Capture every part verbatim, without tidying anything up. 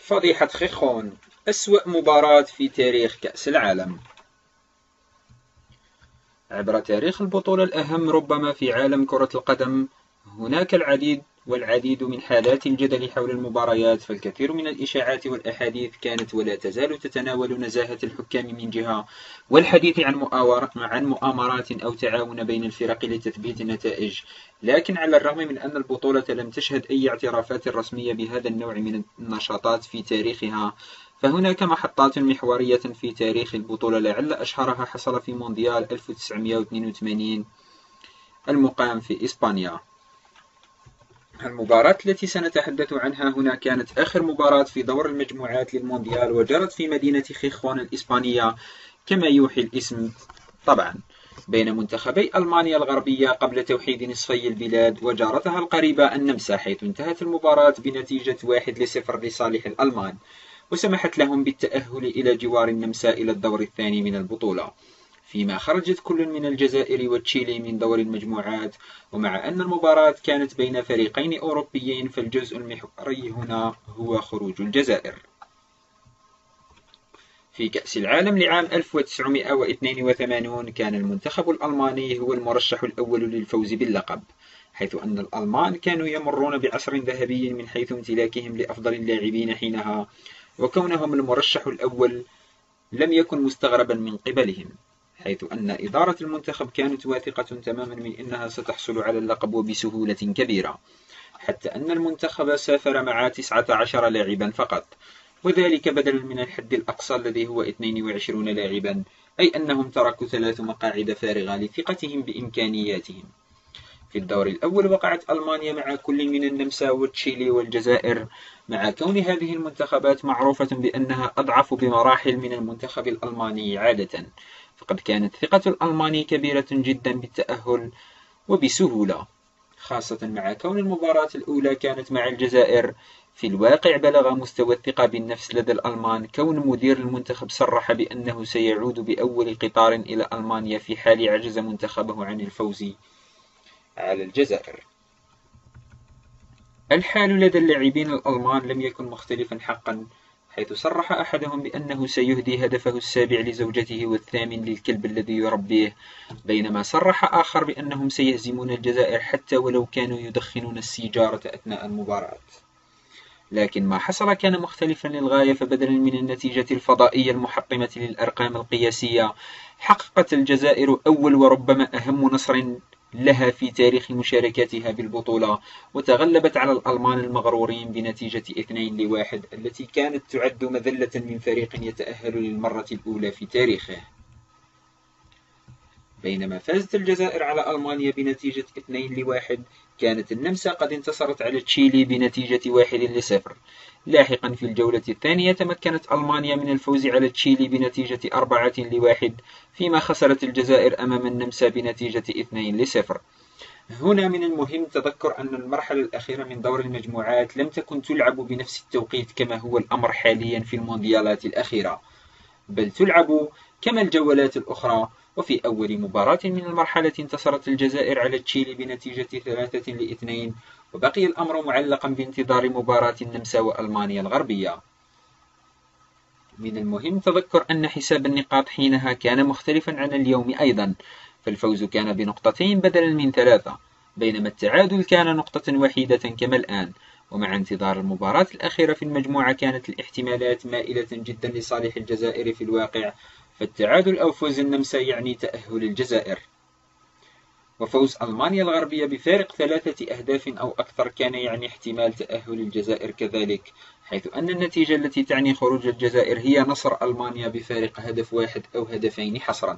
فضيحة خيخون، أسوأ مباراة في تاريخ كأس العالم. عبر تاريخ البطولة الأهم ربما في عالم كرة القدم، هناك العديد والعديد من حالات الجدل حول المباريات، فالكثير من الإشاعات والأحاديث كانت ولا تزال تتناول نزاهة الحكام من جهة، والحديث عن عن مؤامرات أو تعاون بين الفرق لتثبيت النتائج. لكن على الرغم من أن البطولة لم تشهد أي اعترافات رسمية بهذا النوع من النشاطات في تاريخها، فهناك محطات محورية في تاريخ البطولة، لعل أشهرها حصل في مونديال ألف وتسعمائة واثنين وثمانين المقام في إسبانيا. المباراة التي سنتحدث عنها هنا كانت آخر مباراة في دور المجموعات للمونديال، وجرت في مدينة خيخون الإسبانية كما يوحي الاسم طبعا، بين منتخبي ألمانيا الغربية قبل توحيد نصفي البلاد وجارتها القريبة النمسا، حيث انتهت المباراة بنتيجة واحد لصفر لصالح الألمان، وسمحت لهم بالتأهل إلى جوار النمسا إلى الدور الثاني من البطولة، فيما خرجت كل من الجزائر وتشيلي من دور المجموعات. ومع أن المباراة كانت بين فريقين أوروبيين، فالجزء المحوري هنا هو خروج الجزائر. في كأس العالم لعام ألف وتسعمائة واثنين وثمانين كان المنتخب الألماني هو المرشح الأول للفوز باللقب، حيث أن الألمان كانوا يمرون بعصر ذهبي من حيث امتلاكهم لأفضل اللاعبين حينها، وكونهم المرشح الأول لم يكن مستغربا من قبلهم، حيث أن إدارة المنتخب كانت واثقة تماما من أنها ستحصل على اللقب وبسهولة كبيرة، حتى أن المنتخب سافر مع تسعة عشر لاعبا فقط، وذلك بدلا من الحد الأقصى الذي هو اثنين وعشرين لاعبا، أي أنهم تركوا ثلاث مقاعد فارغة لثقتهم بإمكانياتهم. في الدور الأول وقعت ألمانيا مع كل من النمسا وتشيلي والجزائر، مع كون هذه المنتخبات معروفة بأنها أضعف بمراحل من المنتخب الألماني عادة، فقد كانت ثقة الألماني كبيرة جدا بالتأهل وبسهولة، خاصة مع كون المباراة الأولى كانت مع الجزائر. في الواقع بلغ مستوى الثقة بالنفس لدى الألمان كون مدير المنتخب صرح بأنه سيعود بأول قطار إلى ألمانيا في حال عجز منتخبه عن الفوز على الجزائر. الحال لدى اللاعبين الألمان لم يكن مختلفا حقا، حيث صرح أحدهم بأنه سيهدي هدفه السابع لزوجته والثامن للكلب الذي يربيه، بينما صرح آخر بأنهم سيهزمون الجزائر حتى ولو كانوا يدخنون السيجارة أثناء المباراة. لكن ما حصل كان مختلفا للغاية، فبدلا من النتيجة الفضائية المحطمة للأرقام القياسية، حققت الجزائر أول وربما أهم نصر لها في تاريخ مشاركاتها بالبطولة، وتغلبت على الألمان المغرورين بنتيجة اثنين لواحد، التي كانت تعد مذلة من فريق يتأهل للمرة الأولى في تاريخه. بينما فازت الجزائر على ألمانيا بنتيجة اثنين لواحد، كانت النمسا قد انتصرت على تشيلي بنتيجة واحد لصفر. لاحقا في الجولة الثانية تمكنت ألمانيا من الفوز على تشيلي بنتيجة أربعة لواحد، فيما خسرت الجزائر أمام النمسا بنتيجة اثنين لصفر. هنا من المهم تذكر أن المرحلة الأخيرة من دور المجموعات لم تكن تلعب بنفس التوقيت كما هو الأمر حاليا في المونديالات الأخيرة، بل تلعب كما الجولات الأخرى. وفي أول مباراة من المرحلة انتصرت الجزائر على تشيلي بنتيجة ثلاثة لاثنين، وبقي الأمر معلقا بانتظار مباراة النمسا وألمانيا الغربية. من المهم تذكر أن حساب النقاط حينها كان مختلفا عن اليوم أيضا، فالفوز كان بنقطتين بدلا من ثلاثة، بينما التعادل كان نقطة وحيدة كما الآن. ومع انتظار المباراة الأخيرة في المجموعة كانت الاحتمالات مائلة جدا لصالح الجزائر في الواقع، فالتعادل أو فوز النمسا يعني تأهل الجزائر، وفوز ألمانيا الغربية بفارق ثلاثة أهداف أو أكثر كان يعني احتمال تأهل الجزائر كذلك، حيث أن النتيجة التي تعني خروج الجزائر هي نصر ألمانيا بفارق هدف واحد أو هدفين حصرا.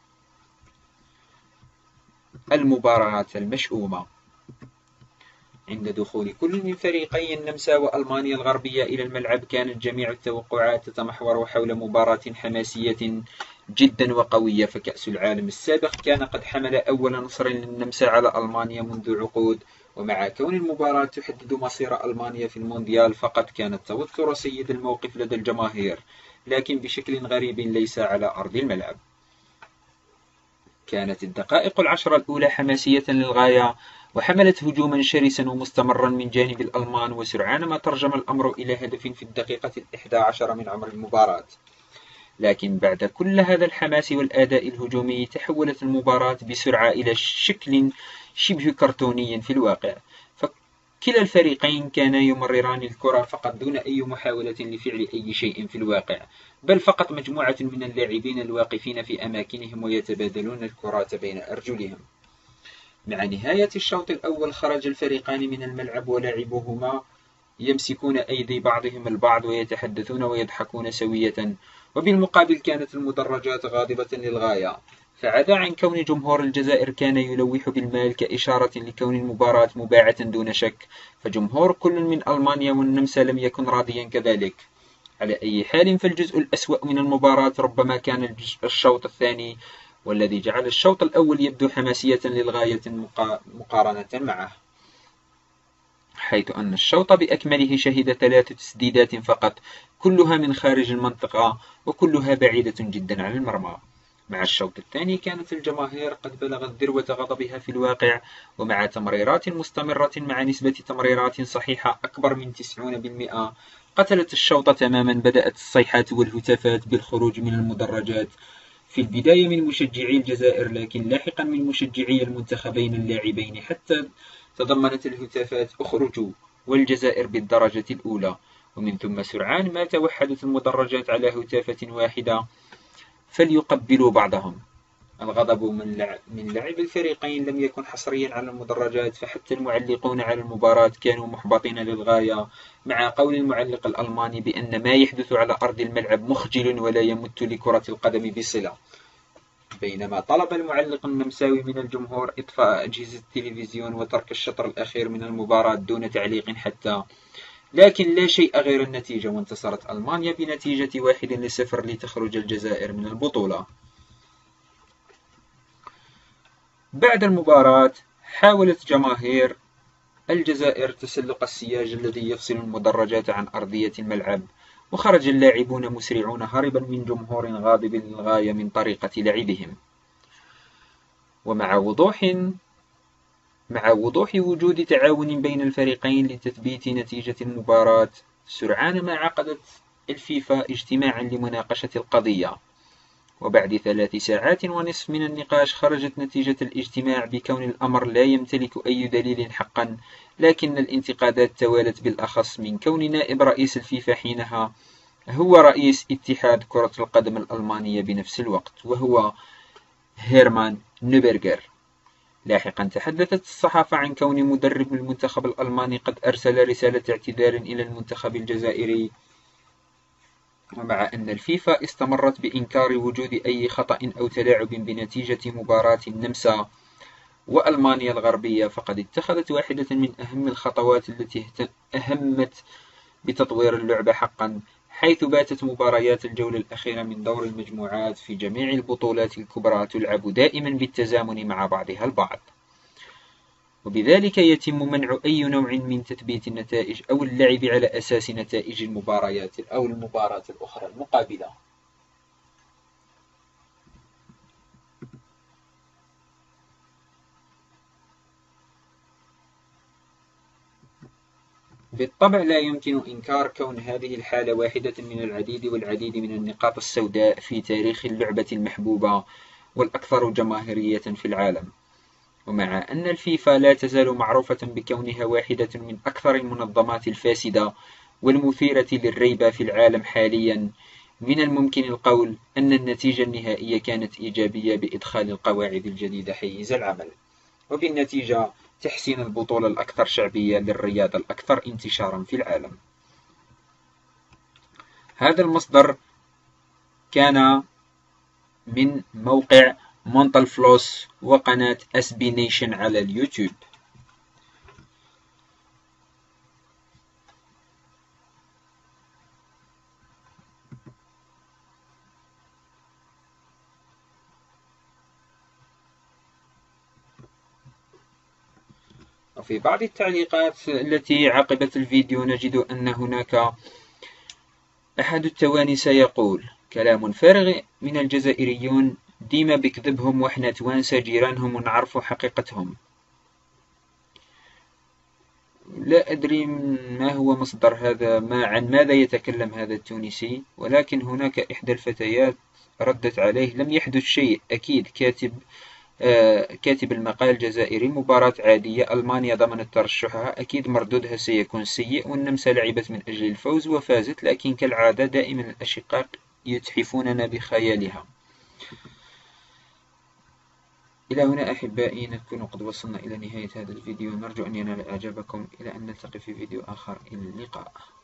المباراة المشؤومة. عند دخول كل من فريقي النمسا وألمانيا الغربية إلى الملعب، كانت جميع التوقعات تتمحور حول مباراة حماسية جدا وقوية، فكأس العالم السابق كان قد حمل أول نصر للنمسا على ألمانيا منذ عقود، ومع كون المباراة تحدد مصير ألمانيا في المونديال فقد كان التوتر سيد الموقف لدى الجماهير، لكن بشكل غريب ليس على أرض الملعب. كانت الدقائق العشر الأولى حماسية للغاية، وحملت هجوما شرسا ومستمرا من جانب الألمان، وسرعان ما ترجم الأمر إلى هدف في الدقيقة الإحدى عشر من عمر المباراة. لكن بعد كل هذا الحماس والأداء الهجومي، تحولت المباراة بسرعة إلى شكل شبه كرتوني في الواقع، فكلا الفريقين كانا يمرران الكرة فقط دون أي محاولة لفعل أي شيء في الواقع، بل فقط مجموعة من اللاعبين الواقفين في أماكنهم ويتبادلون الكرات بين أرجلهم. مع نهاية الشوط الأول خرج الفريقان من الملعب ولاعبوهما يمسكون أيدي بعضهم البعض ويتحدثون ويضحكون سوية، وبالمقابل كانت المدرجات غاضبة للغاية، فعدا عن كون جمهور الجزائر كان يلوح بالمال كإشارة لكون المباراة مباعة دون شك، فجمهور كل من ألمانيا والنمسا لم يكن راضيا كذلك. على أي حال، فالجزء الأسوأ من المباراة ربما كان الشوط الثاني، والذي جعل الشوط الأول يبدو حماسية للغاية مقارنة معه، حيث أن الشوط بأكمله شهد ثلاث تسديدات فقط، كلها من خارج المنطقة وكلها بعيدة جدا عن المرمى. مع الشوط الثاني كانت الجماهير قد بلغت ذروة غضبها في الواقع، ومع تمريرات مستمرة مع نسبة تمريرات صحيحة أكبر من تسعين بالمئة قتلت الشوط تماما. بدأت الصيحات والهتافات بالخروج من المدرجات، في البداية من مشجعي الجزائر، لكن لاحقا من مشجعي المنتخبين اللاعبين، حتى تضمنت الهتافات "اخرجوا" والجزائر بالدرجة الأولى، ومن ثم سرعان ما توحدت المدرجات على هتافة واحدة: فليقبلوا بعضهم. الغضب من لعب الفريقين لم يكن حصريا على المدرجات، فحتى المعلقون على المباراة كانوا محبطين للغاية، مع قول المعلق الألماني بأن ما يحدث على أرض الملعب مخجل ولا يمت لكرة القدم بصلة، بينما طلب المعلق النمساوي من الجمهور إطفاء أجهزة التلفزيون وترك الشطر الأخير من المباراة دون تعليق حتى. لكن لا شيء غير النتيجة، وانتصرت ألمانيا بنتيجة واحد لصفر لتخرج الجزائر من البطولة. بعد المباراة حاولت جماهير الجزائر تسلق السياج الذي يفصل المدرجات عن أرضية الملعب، وخرج اللاعبون مسرعون هربا من جمهور غاضب للغاية من طريقة لعبهم. ومع وضوح مع وضوح وجود تعاون بين الفريقين لتثبيت نتيجة المباراة، سرعان ما عقدت الفيفا اجتماعا لمناقشة القضية، وبعد ثلاث ساعات ونصف من النقاش خرجت نتيجة الاجتماع بكون الأمر لا يمتلك أي دليل حقا، لكن الانتقادات توالت، بالأخص من كون نائب رئيس الفيفا حينها هو رئيس اتحاد كرة القدم الألمانية بنفس الوقت، وهو هيرمان نوبرغر. لاحقا تحدثت الصحافة عن كون مدرب المنتخب الألماني قد أرسل رسالة اعتذار إلى المنتخب الجزائري، ومع أن الفيفا استمرت بإنكار وجود أي خطأ أو تلاعب بنتيجة مباراة النمسا وألمانيا الغربية، فقد اتخذت واحدة من أهم الخطوات التي أهمت بتطوير اللعبة حقا، حيث باتت مباريات الجولة الأخيرة من دور المجموعات في جميع البطولات الكبرى تلعب دائما بالتزامن مع بعضها البعض، وبذلك يتم منع أي نوع من تثبيت النتائج أو اللعب على أساس نتائج المباريات أو المباراة الأخرى المقابلة. بالطبع لا يمكن إنكار كون هذه الحالة واحدة من العديد والعديد من النقاط السوداء في تاريخ اللعبة المحبوبة والأكثر جماهيرية في العالم. ومع أن الفيفا لا تزال معروفة بكونها واحدة من أكثر المنظمات الفاسدة والمثيرة للريبة في العالم حاليا، من الممكن القول أن النتيجة النهائية كانت إيجابية بإدخال القواعد الجديدة حيز العمل، وبالنتيجة تحسين البطولة الأكثر شعبية للرياضة الأكثر انتشارا في العالم. هذا المصدر كان من موقع مونتال فلوس وقناة اس بي نيشن على اليوتيوب. وفي بعض التعليقات التي عقبت الفيديو نجد أن هناك أحد التوانسة يقول: كلام فارغ من الجزائريون، ديما بكذبهم، وإحنا توانسة جيرانهم ونعرفوا حقيقتهم. لا أدري ما هو مصدر هذا، ما عن ماذا يتكلم هذا التونسي، ولكن هناك إحدى الفتيات ردت عليه: لم يحدث شيء، أكيد كاتب آه، كاتب المقال جزائري، مباراة عادية، ألمانيا ضمنت ترشحها، أكيد مردودها سيكون سيء، والنمسا لعبت من أجل الفوز وفازت، لكن كالعادة دائما الأشقاء يتحفوننا بخيالها. إلى هنا أحبائي نكون قد وصلنا إلى نهاية هذا الفيديو، نرجو أن ينال إعجابكم، إلى أن نلتقي في فيديو آخر، إلى اللقاء.